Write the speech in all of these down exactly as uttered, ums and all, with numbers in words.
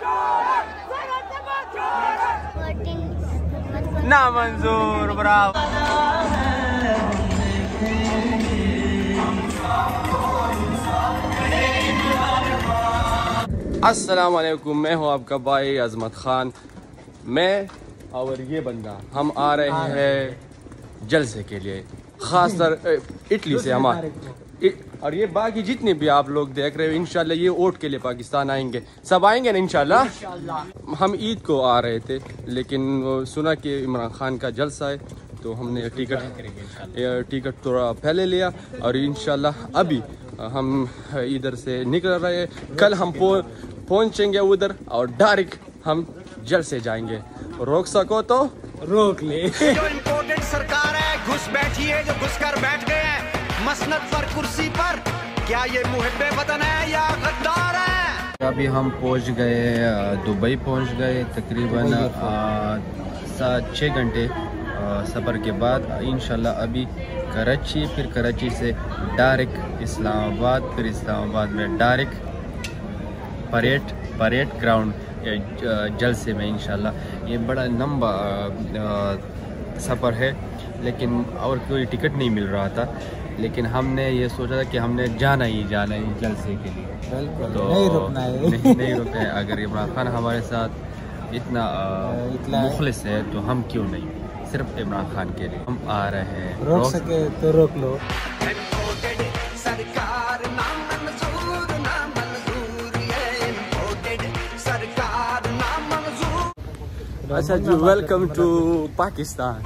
ना मंजूर। ब्रावो। अस्सलाम वालेकुम, मैं हूँ आपका भाई अजमत खान। मैं और ये बंदा हम आ रहे हैं जलसे के लिए, खासकर इटली से हमारे, और ये बाकी जितने भी आप लोग देख रहे हो इंशाल्लाह ये वोट के लिए पाकिस्तान आएंगे, सब आएंगे ना इंशाल्लाह। हम ईद को आ रहे थे लेकिन सुना कि इमरान खान का जलसा है तो हमने टिकट टिकट थोड़ा पहले लिया और इंशाल्लाह अभी हम इधर से निकल रहे हैं। कल हम पहुंचेंगे उधर और डायरेक्ट हम जलसे जाएंगे। रोक सको तो रोक ले। जो इम्पोर्टेंट सरकार है घुस बैठी है, जो घुस कर बैठ गए हैं मसनद पर कुर्सी पर, क्या ये मुहिब्बे वतन है या गद्दार है? अभी हम पहुंच गए, दुबई पहुंच गए तकरीबन सात छः घंटे सफ़र के बाद। इंशाल्लाह अभी कराची, फिर कराची से डायरेक्ट इस्लामाबाद, फिर इस्लामाबाद में डायरेक्ट परेड परेड ग्राउंड जलसे में इंशाल्लाह। ये बड़ा लंबा सफ़र है लेकिन और कोई टिकट नहीं मिल रहा था, लेकिन हमने ये सोचा था कि हमने जाना ही जाना है जलसे के लिए। बिल्कुल तो नहीं रुकना है। नहीं, नहीं रुकना है। अगर इमरान खान हमारे साथ इतना मुखलिस है तो हम क्यों नहीं, सिर्फ इमरान खान के लिए हम आ रहे हैं। रोक सके तो रोक लो। अच्छा जी, वेलकम टू पाकिस्तान।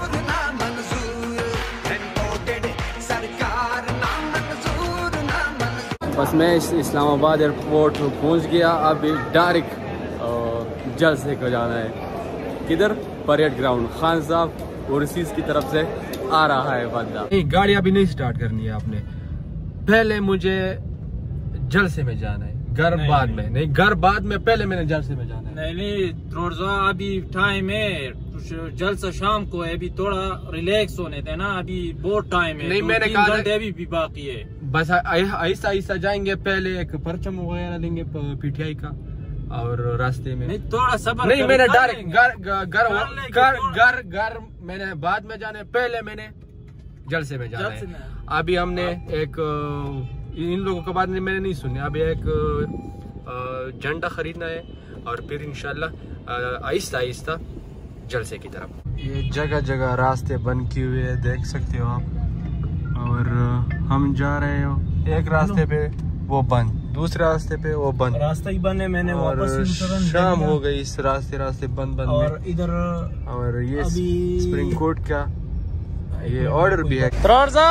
बस मैं इस्लामाबाद एयरपोर्ट पहुंच गया। अब डायरेक्ट जलसे को जाना है। किधर? Parade ground. खान साहब ओवरसीज की तरफ से आ रहा है बंदा। नहीं, गाड़ी अभी नहीं स्टार्ट करनी है आपने, पहले मुझे जलसे में जाना है। घर बाद में नहीं, घर बाद में, पहले मैंने जलसे में जाना है। नहीं नहीं रोजा अभी टाइम है, जलसा शाम को है, अभी थोड़ा रिलैक्स होने देना, अभी बहुत टाइम है। नहीं, मैंने कहा अभी भी बाकी है। बस आहिस्ता आहिस्ता जाएंगे। पहले एक परचम वगैरह लेंगे पीटीआई का और रास्ते में। नहीं, थोड़ा सब्र। नहीं, मैंने डायरेक्ट घर घर घर घर मैंने बाद में जाने, पहले मैंने जलसे में जाना है। अभी हमने एक इन लोगों के बाद मैंने नहीं सुने, अभी एक झंडा खरीदना है और फिर इंशाल्लाह आहिस्ता आहिस्ता जलसे की तरफ। ये जगह जगह रास्ते बंद किए हुए हैं, देख सकते हो आप। और हम जा रहे हो, एक रास्ते पे वो बंद, दूसरे रास्ते पे वो बंद, रास्ता ही बंद है। मैंने और शाम हो गई, इस रास्ते रास्ते बंद बंद और इधर और ये सुप्रीम कोर्ट का ये ऑर्डर भी है।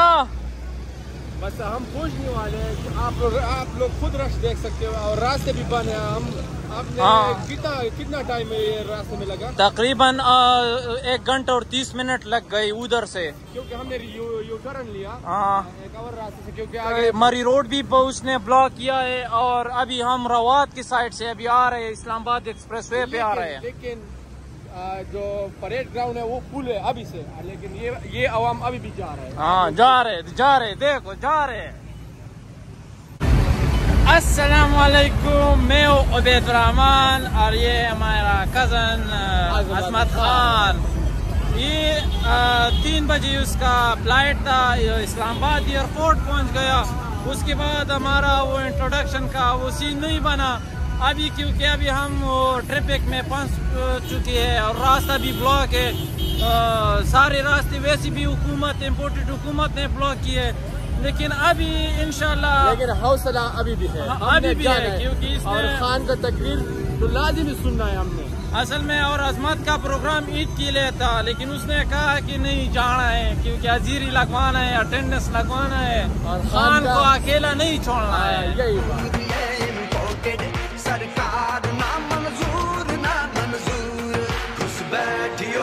बस हम पूछने वाले हैं कि आप लोग आप लोग खुद रश देख सकते हो और रास्ते भी बंद है। हम आपने हाँ। कितना कितना टाइम है ये रास्ते में लगा? तकरीबन एक घंटा और तीस मिनट लग गई उधर से, क्योंकि हमने यू, यू टर्न लिया हाँ एक और रास्ते से, क्योंकि आगे मरी रोड भी उसने ब्लॉक किया है। और अभी हम रवात की साइड से अभी आ रहे हैं, इस्लामाबाद एक्सप्रेस वे पे आ रहे हैं। लेकिन जो परेड ग्राउंड है वो फुल है अभी से, लेकिन ये ये अवाम अभी भी जा रहे हैं। हाँ जा रहे जा रहे देखो जा रहे हैं। अस्सलाम वालेकुम, मैं हूँ उबैद रहमान और ये हमारा कजन अजमत खान। ये आ, तीन बजे उसका फ्लाइट था, इस्लामाबाद एयरपोर्ट पहुँच गया। उसके बाद हमारा वो इंट्रोडक्शन का वो सीन नहीं बना अभी, क्योंकि अभी हम वो ट्रैफिक में फंस चुके हैं और रास्ता भी ब्लॉक है। आ, सारे रास्ते वैसे भी हुकूमत, इम्पोर्टेड हुकूमत ने ब्लॉक किए, लेकिन अभी इंशाल्लाह, लेकिन हौसला अभी भी है, अभी भी है, क्योंकि और खान का तकरीर तो लाजिमी सुनना है हमने। असल में और अजमत का प्रोग्राम ईद के लिए था, लेकिन उसने कहा कि नहीं जाना है क्योंकि हाजिरी लगवाना है, अटेंडेंस लगवाना है और खान को अकेला नहीं छोड़ना है। यही बात। सरकार ना मंजूर ना मंजूर, घुस बैठियो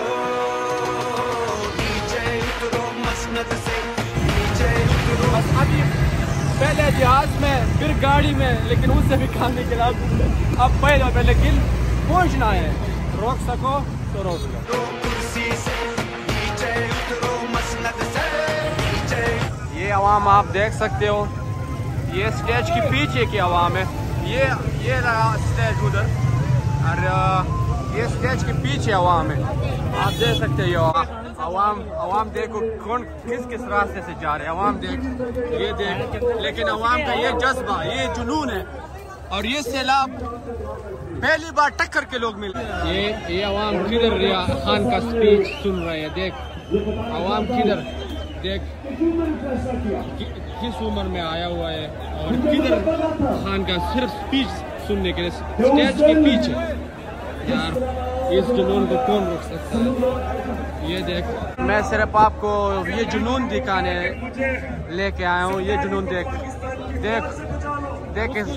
नीचे उतरो मसनद से नीचे उतरो। बस अभी पहले जहाज में फिर गाड़ी में, लेकिन उससे भी काम नहीं चला। अब पहले पहले किल पहुंचना है, रोक सको तो रोक लो। कुर्सी से नीचे उतरो मसनद से नीचे। ये आवाम आप देख सकते हो, ये स्टेज के पीछे की आवाम है। ये ये रहा स्टेज उधर, और ये स्टेज के पीछे अवाम है, आप देख सकते हो। अवाम अवाम देखो कौन किस किस रास्ते से जा रहे हैं। अवाम देख, ये देख, लेकिन अवाम का ये जज्बा, ये जुनून है। और ये सैलाब पहली बार टक्कर के लोग मिल रहे। ये ये अवाम किधर रिया खान का स्पीच सुन रहे हैं। देख अवाम किधर, देख कि, किस उम्र में आया हुआ है और किधर खान का सिर्फ स्पीच सुनने के लिए स्टेज के पीछे। यार इस जुनून को कौन रोक सकता है। ये देख, मैं सिर्फ आपको ये जुनून दिखाने लेके आया हूँ। ये जुनून देख देख देख इस,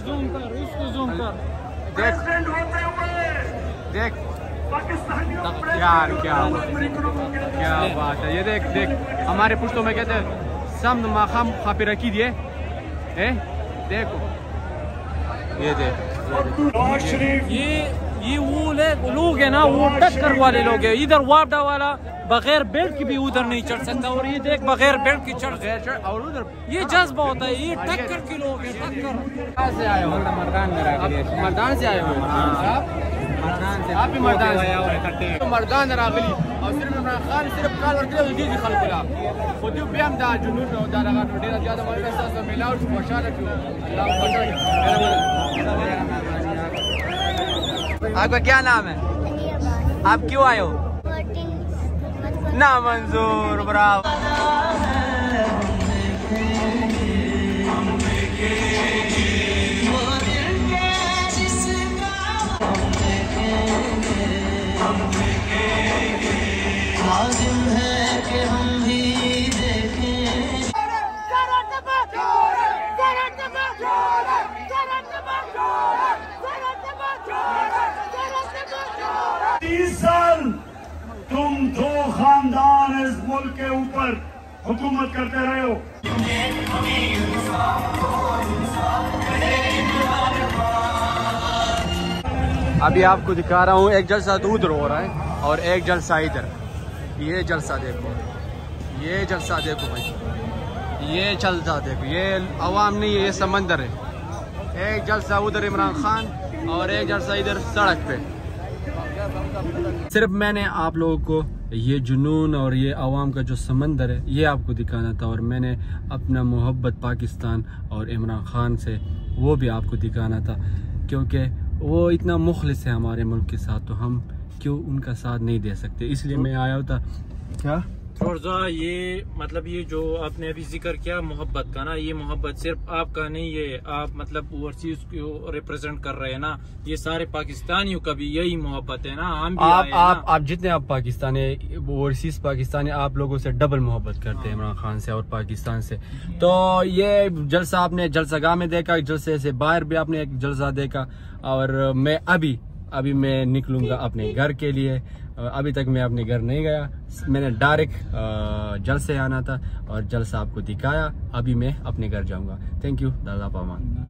देख देख यार क्या क्या बात है। ये देख देख, हमारे पुश्तों में कहते हैं सम माखम खापी रखी दिए है। देखो ये देख, ये ये वो लोग है ना, वो टक्कर वाले लोग है। इधर वापडा वाला बगैर बेल्ट की भी उधर नहीं चढ़ सकता, और ये देख बगैर बेल्ट की चढ़ सकता। और उधर ये जज्बा होता है, ये टक्कर के लोग है। टक्कर कहाँ से आए हो? मर्दान मर्दान से आए हो आप भी मर्दान से? मर्दान रागली और सिर्फ इमरान खान सिर्फ काल वर्क له دي خلق خو دې بیا هم دا جنون او دا لغه ډیره زیاده مله تاسو ملاو خوشاله کیو الله आपका क्या नाम है? आप क्यों आए हो? ना मंजूर ब्रावो। तीस साल तुम दो खानदान इस मुल्क के ऊपर हुकूमत करते रहे हो। अभी आपको दिखा रहा हूँ, एक जलसा तो उधर हो रहा है और एक जलसा इधर। ये जलसा देखो, ये जलसा देखो भाई, ये जलसा देखो। ये अवाम नहीं है, ये समंदर है। एक जलसा उधर इमरान खान और एक जलसा इधर सड़क पे। सिर्फ मैंने आप लोगों को ये जुनून और ये अवाम का जो समंदर है ये आपको दिखाना था, और मैंने अपना मोहब्बत पाकिस्तान और इमरान खान से वो भी आपको दिखाना था, क्योंकि वो इतना मुखलिस है हमारे मुल्क के साथ, तो हम क्यों उनका साथ नहीं दे सकते। इसलिए मैं आया था। क्या रोजा ये मतलब ये जो आपने अभी जिक्र किया मोहब्बत का ना, ये मोहब्बत सिर्फ आपका नहीं है, आप मतलब ओवरसीज को रिप्रेजेंट कर रहे हैं ना, ये सारे पाकिस्तानियों का भी यही मोहब्बत है ना। हम भी आप आए आप ना। आप जितने आप पाकिस्तानी ओवरसीज पाकिस्तानी आप लोगों से डबल मोहब्बत करते हैं इमरान खान से और पाकिस्तान से। तो ये जलसा आपने जलसागाह में देखा, जलसे से बाहर भी आपने एक जलसा देखा, और मैं अभी अभी मैं निकलूंगा अपने घर के लिए। अभी तक मैं अपने घर नहीं गया, मैंने डायरेक्ट जलसे आना था और जलसा आपको दिखाया। अभी मैं अपने घर जाऊंगा। थैंक यू दादा पामान।